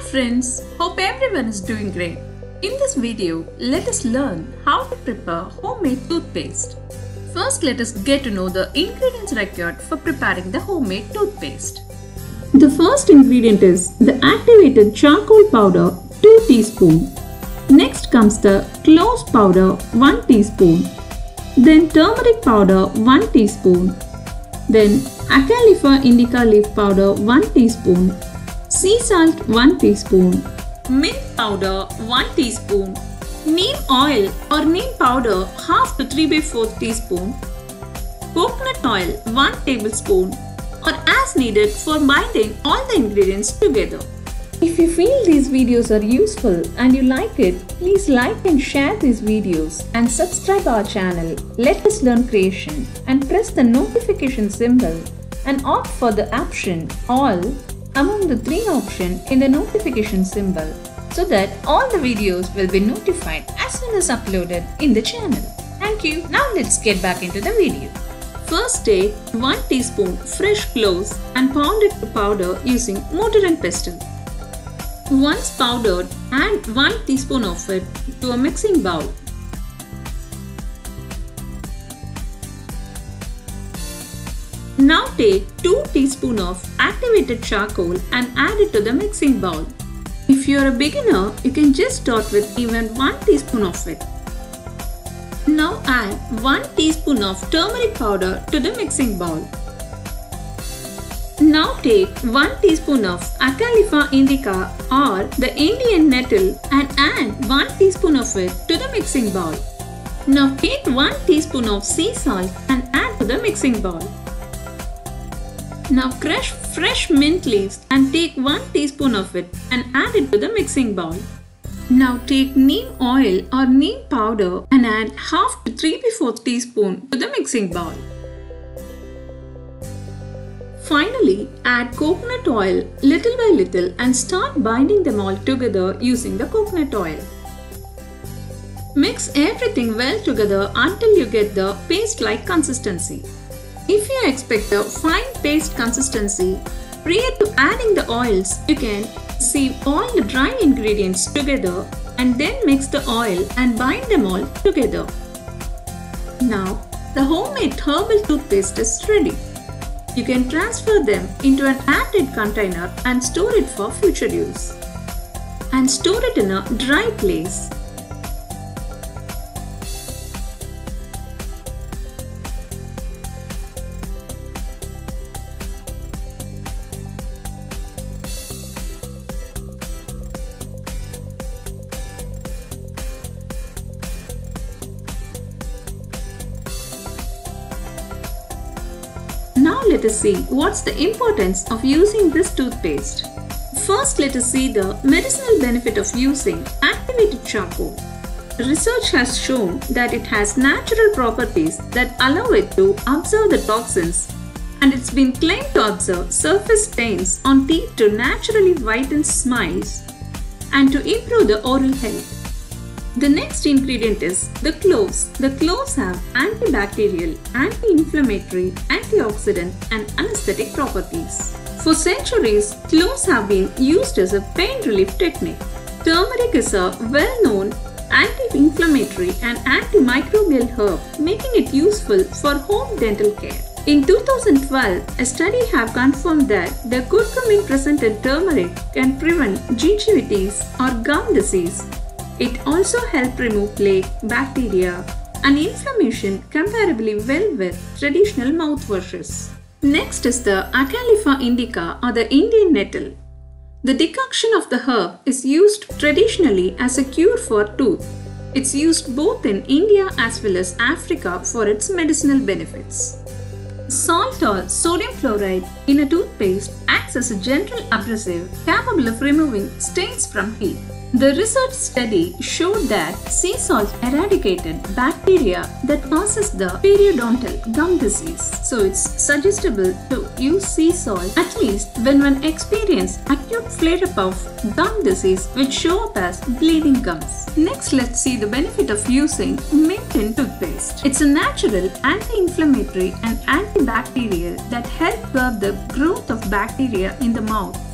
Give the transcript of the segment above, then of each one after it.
friends, hope everyone is doing great. In this video, let us learn how to prepare homemade toothpaste. First, let us get to know the ingredients required for preparing the homemade toothpaste. The first ingredient is the activated charcoal powder 2 teaspoons. Next comes the cloves powder 1 teaspoon. Then turmeric powder 1 teaspoon. Then Acalypha indica leaf powder 1 teaspoon. Sea salt 1 teaspoon. Mint powder 1 teaspoon. Neem oil or neem powder half to 3/4 teaspoon. Coconut oil 1 tablespoon, or as needed for binding all the ingredients together. If you feel these videos are useful and you like it, please like and share these videos and subscribe our channel Let Us Learn Creation and press the notification symbol and opt for the option All among the 3 options in the notification symbol so that all the videos will be notified as soon as uploaded in the channel. Thank you. Now let's get back into the video. First, take 1 teaspoon fresh cloves and pound it to powder using mortar and pestle. Once powdered, add 1 teaspoon of it to a mixing bowl. Now take 2 teaspoons of activated charcoal and add it to the mixing bowl. If you are a beginner, you can just start with even 1 teaspoon of it. Now add 1 teaspoon of turmeric powder to the mixing bowl. Now take 1 teaspoon of Acalypha indica or the Indian nettle and add 1 teaspoon of it to the mixing bowl. Now take 1 teaspoon of sea salt and add to the mixing bowl. Now crush fresh mint leaves and take 1 teaspoon of it and add it to the mixing bowl. Now take neem oil or neem powder and add half to 3/4 teaspoon to the mixing bowl. Finally, add coconut oil little by little and start binding them all together using the coconut oil. Mix everything well together until you get the paste-like consistency. If you expect a fine paste consistency, prior to adding the oils, you can sieve all the dry ingredients together and then mix the oil and bind them all together. Now, the homemade herbal toothpaste is ready. You can transfer them into an airtight container and store it for future use. And store it in a dry place. Now let us see what's the importance of using this toothpaste. First, let us see the medicinal benefit of using activated charcoal. Research has shown that it has natural properties that allow it to absorb the toxins, and it's been claimed to absorb surface stains on teeth to naturally whiten smiles and to improve the oral health. The next ingredient is the cloves. The cloves have antibacterial, anti-inflammatory, antioxidant and anesthetic properties. For centuries, cloves have been used as a pain relief technique. Turmeric is a well-known anti-inflammatory and antimicrobial herb, making it useful for home dental care. In 2012, a study have confirmed that the curcumin present in turmeric can prevent gingivitis or gum disease. It also helps remove plaque, bacteria, and inflammation comparably well with traditional mouthwashes. Next is the Acalypha indica or the Indian nettle. The decoction of the herb is used traditionally as a cure for tooth. It's used both in India as well as Africa for its medicinal benefits. Salt or sodium fluoride in a toothpaste acts as a gentle abrasive capable of removing stains from teeth. The research study showed that sea salt eradicated bacteria that causes the periodontal gum disease. So it's suggestible to use sea salt at least when one experiences acute flare-up of gum disease which show up as bleeding gums. Next, let's see the benefit of using mint in toothpaste. It's a natural anti-inflammatory and antibacterial that helps curb the growth of bacteria in the mouth.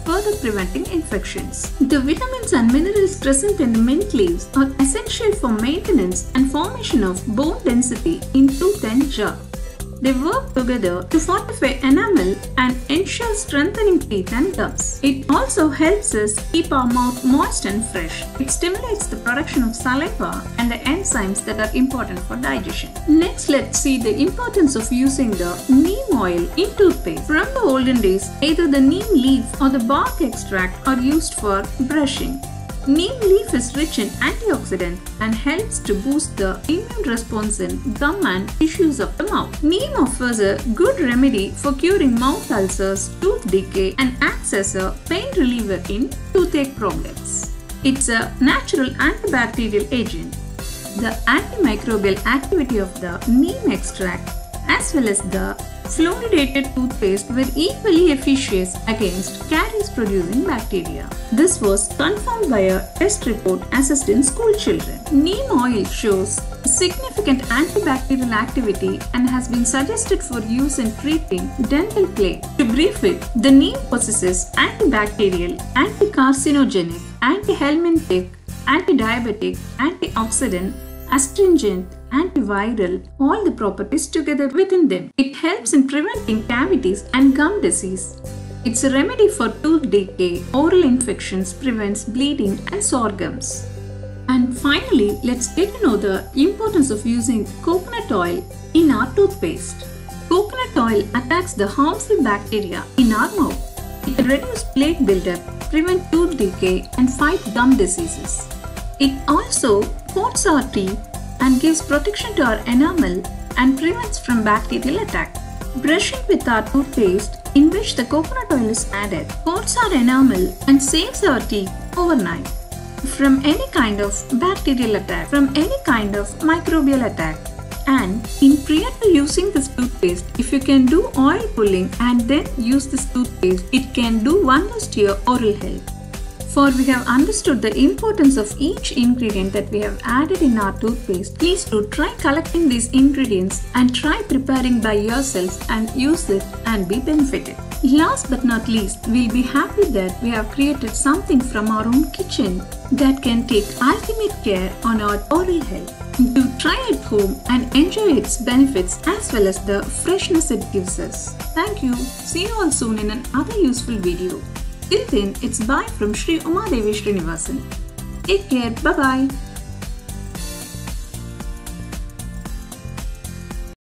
further preventing infections. The vitamins and minerals present in the mint leaves are essential for maintenance and formation of bone density in tooth and jaw. They work together to fortify enamel and ensure strengthening teeth and gums. It also helps us keep our mouth moist and fresh. It stimulates the production of saliva and the enzymes that are important for digestion. Next, let's see the importance of using the neem oil in toothpaste. From the olden days, either the neem leaf or the bark extract are used for brushing. Neem leaf is rich in antioxidant and helps to boost the immune response in gum and tissues of the mouth. Neem offers a good remedy for curing mouth ulcers, tooth decay, and acts as a pain reliever in toothache problems. It's a natural antibacterial agent. The antimicrobial activity of the neem extract as well as the fluoridated toothpaste were equally efficacious against caries-producing bacteria. This was confirmed by a test report assessed in school children. Neem oil shows significant antibacterial activity and has been suggested for use in treating dental plaque. To brief it, the neem possesses antibacterial, anti-carcinogenic, anti-helminthic, anti-diabetic, antioxidant, astringent, antiviral, all the properties together within them. It helps in preventing cavities and gum disease. It's a remedy for tooth decay, oral infections, prevents bleeding and sore gums. And finally, let's get to know the importance of using coconut oil in our toothpaste. Coconut oil attacks the harmful bacteria in our mouth. It reduces plaque buildup, prevents tooth decay and fight gum diseases. It also coats our teeth and gives protection to our enamel and prevents from bacterial attack. Brushing with our toothpaste in which the coconut oil is added coats our enamel and saves our teeth overnight from any kind of bacterial attack, from any kind of microbial attack. And prior to using this toothpaste, if you can do oil pulling and then use this toothpaste, it can do wonders to your oral health. For we have understood the importance of each ingredient that we have added in our toothpaste, please do try collecting these ingredients and try preparing by yourself and use it and be benefited. Last but not least, we'll be happy that we have created something from our own kitchen that can take ultimate care on our oral health. Do try at home and enjoy its benefits as well as the freshness it gives us. Thank you. See you all soon in another useful video. Till then, it's bye from Sri Umadevi Srinivasan. Take care. Bye-bye.